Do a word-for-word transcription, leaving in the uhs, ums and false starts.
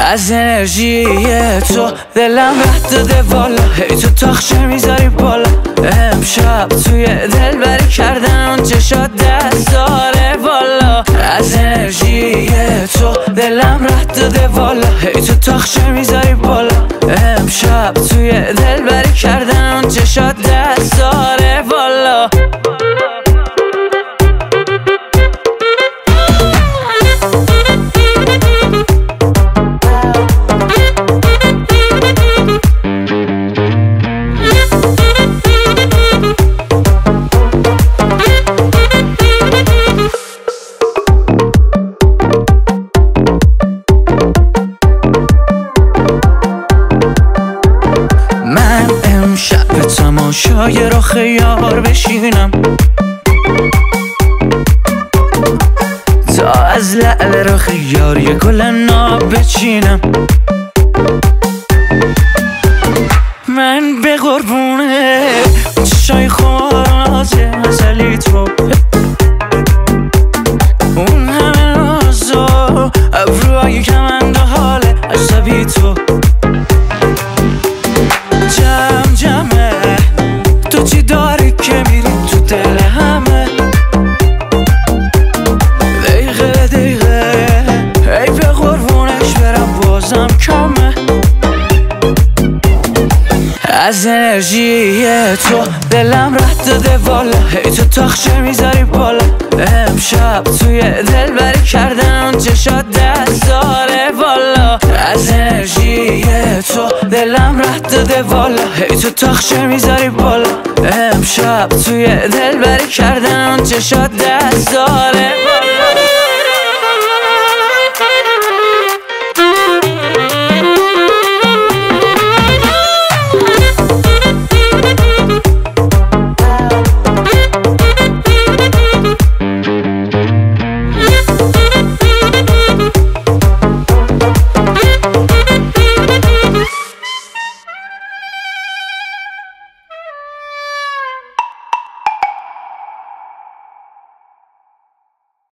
از انرژی تو دلم رد داده والا، هی تو تاخچه میذاری بالا. امشب توی دل بری کردن اون چشات دست داره والا. از انرژی تو دلم رد داده والا، هی تو تاخچه میذاری بالا. امشب توی دل بری کردن اون چشات دست داره والا. شب تماشای رخ یار بشینم، تا از لعل رخ یار یه گل ناب بچینم. من به قربونه چشای خوازه ازلی تو، اون همه نازو ابروهای کمند و حال عصبی تو. جمع جمعه تو چی داری که میری تو دل همه؟ دقیقه دقیقه ای به قربونش برم بازم کمه. از انرژی تو دلم رد داده والا، هی تو تاخچه میذاری بالا. امشب توی دل بری کردن اون چشات دست داره والا. از انرژی تو دلم رد داده والا، هی تو تاخچه میذاری بالا. امشب توی دل بری کردن اون چشات دست داره والا.